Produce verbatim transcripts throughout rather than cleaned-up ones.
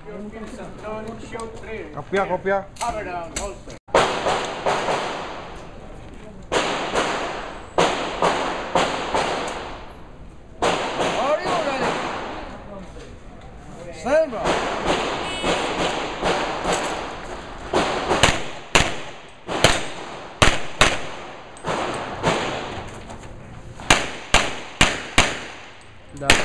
Kopya, kopya. Hammer down, holster. Are you ready? Stand by. Done.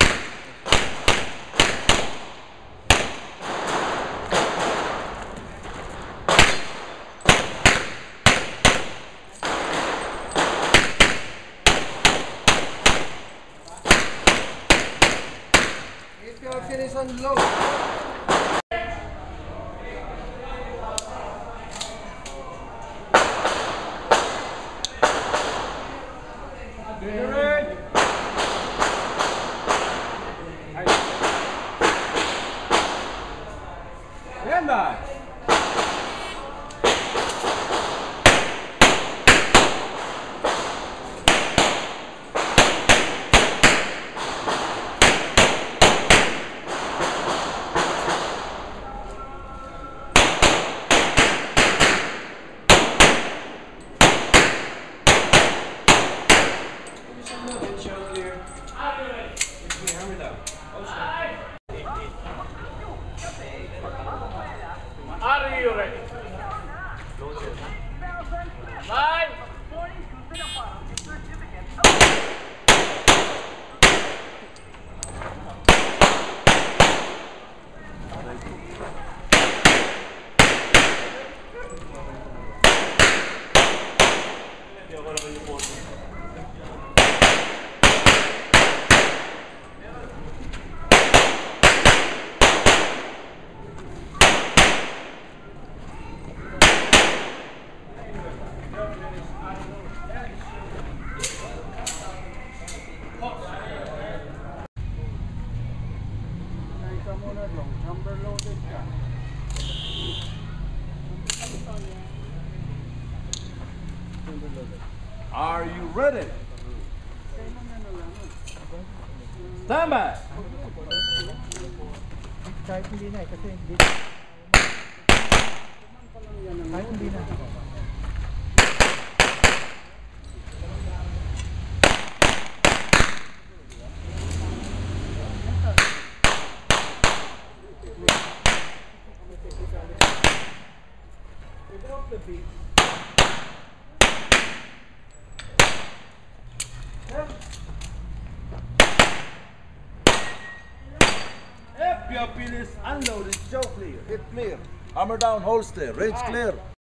Keep your finish on low. Stand by. Are you ready? Nine. Are you ready? Stand by. Kahit hindi na eh, kasi hindi. Kahit hindi na. If your pin is unloaded, show clear. Hit clear. Hammer down, holster. Range clear.